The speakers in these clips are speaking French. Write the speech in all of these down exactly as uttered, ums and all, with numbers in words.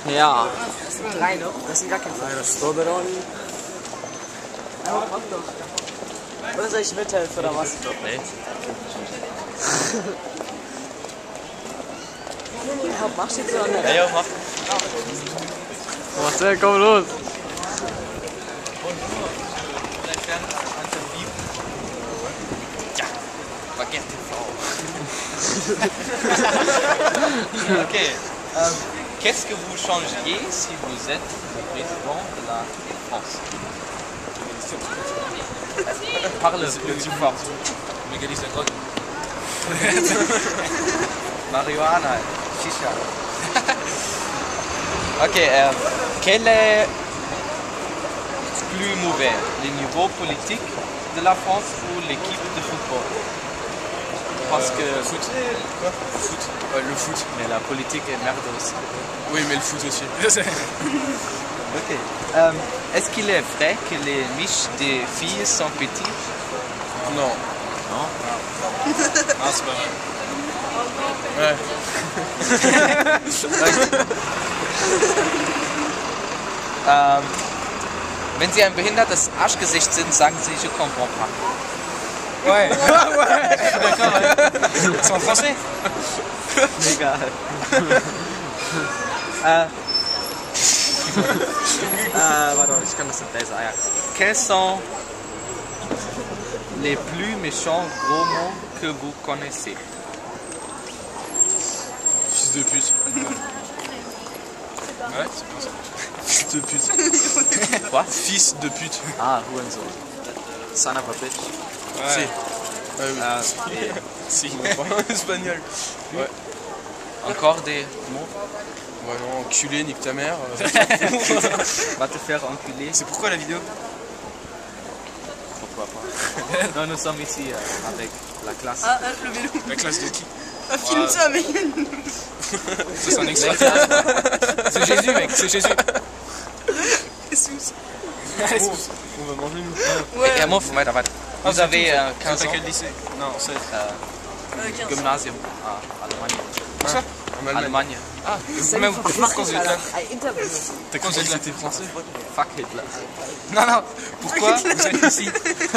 Ja. Das sind drei noch. Das sind gar keine. Nein, das Strawberry. Ja, mach doch. Oder soll ich mithelfen oder was? Nee. Ja, machst du jetzt oder nicht? Ja, ja, mach. Marcel, komm los. Ja, Baguette T V. Ok. Euh, Qu'est-ce que vous changeriez si vous êtes le président de la France? Parle plus fort. On égalise la drogue. Marijuana, chicha. Ok. Euh, quel est plus mauvais, le niveau politique de la France ou l'équipe de football? Parce que Le foot. Quoi? Le foot. Ouais, le foot. mais la politique est merde aussi. Oui, mais le foot aussi. Ok. Euh, Est-ce qu'il est vrai que les miches des filles sont petites? Non. Non. Ah, c'est pas vrai. Ouais. Ähm, wenn Sie ein behindertes Arschgesicht sind, sagen Sie je comprends pas. Ouais. Ouais, je suis d'accord, ouais. C'est en français? Egal. äh, äh, warte, ich kann das nicht besser. Ja. Quels sont les plus méchants gros mots que vous connaissez? Fils de pute. Ouais, c'est bien ça. Fils de pute. Quoi? Fils de pute. Ah, Hurensohn. Son of a bitch. Ouais. Si. Ah oui. Euh, et Si. En espagnol. Ouais. encore des mots? Ouais, non, enculé, nique ta mère. euh. Va te faire enculer. C'est pourquoi la vidéo? Pourquoi pas? Non, nous sommes ici euh, avec la classe. Ah, ah, le vélo. La classe de qui? Ah, filme ça, mais. Ça, c'est un extrait. C'est Jésus, mec, c'est Jésus. Jesus. Bon, on va manger nous. Ouais. Ja, Muff, weiter, weiter. Vous avez euh, quinze C'est ans. quel lycée? Non, c'est. Euh, Euh, quinze. Gymnasium. Ah, Allemagne. Où ça? En Allemagne. Allemagne. Ah, C'est mais une pourquoi fois quand vous êtes là? Ein Interview. T'as quand vous êtes là, t'es français? Fuck Hitler. Non, non, pourquoi vous êtes ici? Je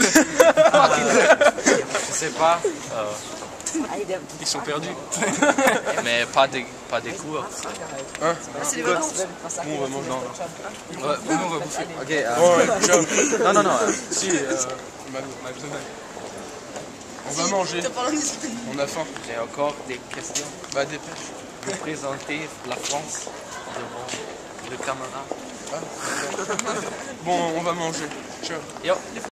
sais pas. Euh, Ils sont perdus. mais pas des, pas des cours. Hein? C'est les vacances. Bon, on va manger. Non, non. Ouais, bon, nous, on va bouffer. Ok. euh, Bon, ouais, ciao. non, non, non. euh, Si, euh, McDonald's. On va manger. T'as parlé en espagnol. On a faim. J'ai encore des questions. Bah, dépêche. Vous présentez la France devant le caméra. Bon, on va manger. Ciao. Yo.